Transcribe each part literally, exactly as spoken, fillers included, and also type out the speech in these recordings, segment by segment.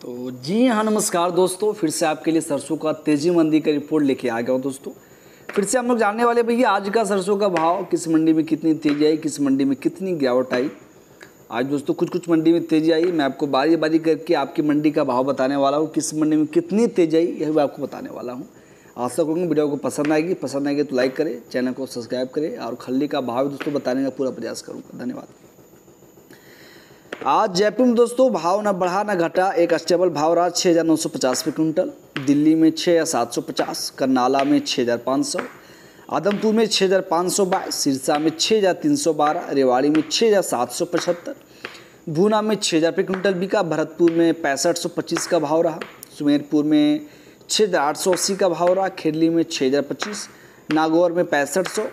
तो जी हाँ, नमस्कार दोस्तों, फिर से आपके लिए सरसों का तेजी मंदी का रिपोर्ट लेके आ गया हूँ दोस्तों। फिर से हम लोग जानने वाले भैया आज का सरसों का भाव, किस मंडी में कितनी तेजी आई, किस मंडी में कितनी गिरावट आई। आज दोस्तों कुछ कुछ मंडी में तेजी आई, मैं आपको बारी बारी करके आपकी मंडी का भाव बताने वाला हूँ, किस मंडी में कितनी तेजी आई यह भी आपको बताने वाला हूँ। आशा करूँगा वीडियो को पसंद आएगी, पसंद आएगी तो लाइक करें, चैनल को सब्सक्राइब करें और खल्ली का भाव दोस्तों बताने का पूरा प्रयास करूँगा। धन्यवाद। आज जयपुर में दोस्तों भाव ना बढ़ा ना घटा, एक स्टेबल भाव रहा छः हज़ार नौ सौ पचास रुपये कुंटल। दिल्ली में छः हज़ार सात सौ पचास, करनाला में छः हज़ार पाँच सौ, आदमपुर में छः हज़ार पाँच सौ बाईस, सिरसा में छः हज़ार तीन सौ बारह, रेवाड़ी में छः हज़ार सात सौ पचहत्तर, भूना में छः हज़ार रुपये कुंटल बिका। भरतपुर में पैंसठ सौ पच्चीस का भाव रहा, सुमेरपुर में छः हज़ार आठ सौ अस्सी का भाव रहा, खेरली में छः हज़ार पच्चीस, नागौर में पैंसठ सौ,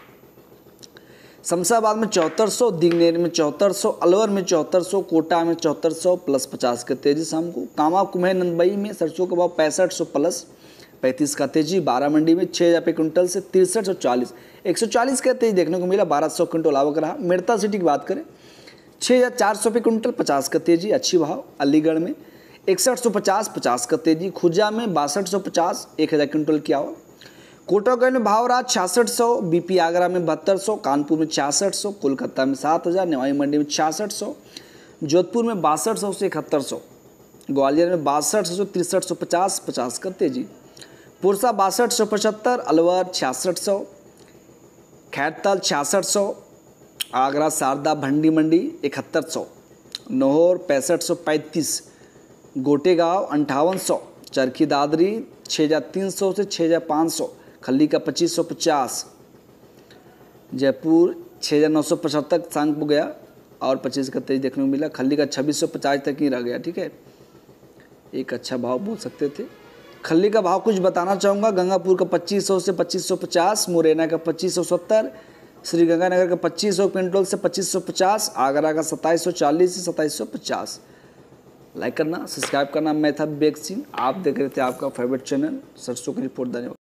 शमशाबाद में चौहत्तर सौ, दिगनेर में चौहत्तर सौ, अलवर में चौहत्तर सौ, कोटा में चौहत्तर सौ प्लस पचास का तेजी शाम को। कामा कुम्हे नंदबई में सरसों का भाव पैंसठ सौ प्लस पैंतीस का तेजी। बारह मंडी में छः हज़ार रुपये कुंटल से तिरसठ सौ चालीस, एक सौ चालीस का तेजी देखने को मिला। बारह सौ क्विंटल आवक रहा। मेड़ता सिटी की बात करें छः हज़ार चार सौ रुपये कुंटल, पचास का तेजी, अच्छी भाव। अलीगढ़ में इकसठ सौ पचास, पचास का तेजी। खुजा में बासठ सौ पचास, एक हज़ार क्विंटल की आवक। कोटागंज में भाव रहा छियासठ सौ, बीपी आगरा में बहत्तर सौ, कानपुर में छियासठ सौ, कोलकाता में सात हज़ार, नेवाई मंडी में छियासठ सौ, जोधपुर में बासठ सौ से इकहत्तर सौ, ग्वालियर में बासठ सौ तिरसठ सौ पचास, पचास का तेजी। पुरसा बासठ सौ पचहत्तर, अलवर छियासठ सौ, खैरतल छियासठ सौ, आगरा शारदा भंडी मंडी इकहत्तर सौ, नौहर पैंसठ सौ पैंतीस, गोटेगांव अंठावन सौ, चरखी दादरी छः हज़ार तीन सौ से छः हज़ार पाँच सौ, खल्ली का पच्चीस सौ पचास, जयपुर छः हज़ार नौ सौ पचहत्तर सांग को गया और पच्चीस का तेज देखने को मिला। खल्ली का छब्बीस सौ पचास तक ही रह गया। ठीक है, एक अच्छा भाव बोल सकते थे। खल्ली का भाव कुछ बताना चाहूँगा। गंगापुर का पच्चीस सौ से पच्चीस सौ पचास, मुरैना का पच्चीस सौ सत्तर, श्रीगंगानगर का पच्चीस सौ क्विंटल से पच्चीस सौ पचास, आगरा का सत्ताईस सौ चालीस से सत्ताईस सौ पचास। लाइक करना, सब्सक्राइब करना। मैं था विवेक सिंह, आप देख रहे थे आपका फेवरेट चैनल सरसों की रिपोर्ट। धन्यवाद।